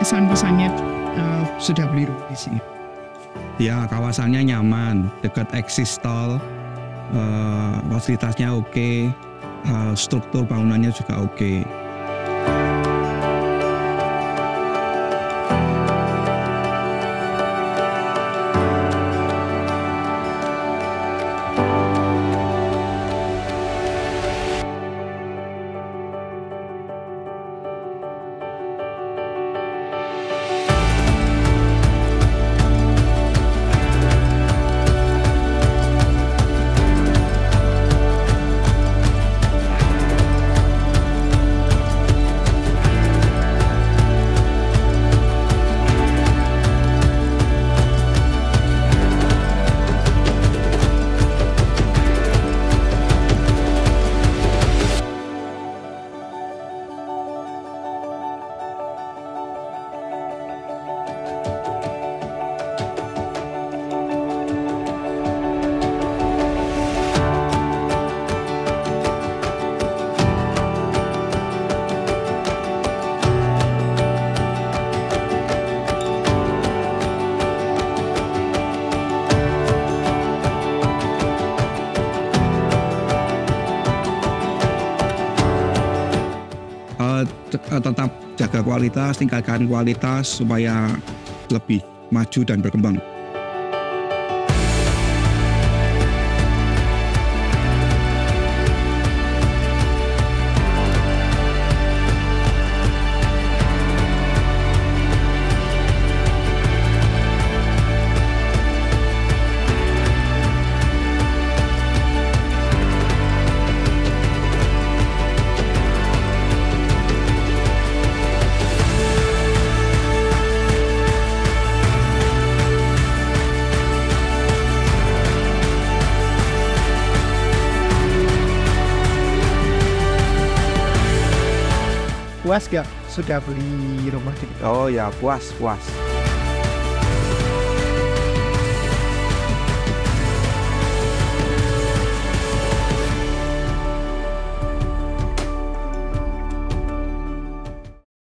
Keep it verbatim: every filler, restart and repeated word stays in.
kesan-kesannya uh, sudah beli rumah di sini? Ya, kawasannya nyaman, dekat eksis tol, uh, fasilitasnya oke, uh, struktur bangunannya juga oke. Tetap jaga kualitas, tingkatkan kualitas supaya lebih maju dan berkembang. Puas gak sudah beli rumah di? Oh ya, puas, puas.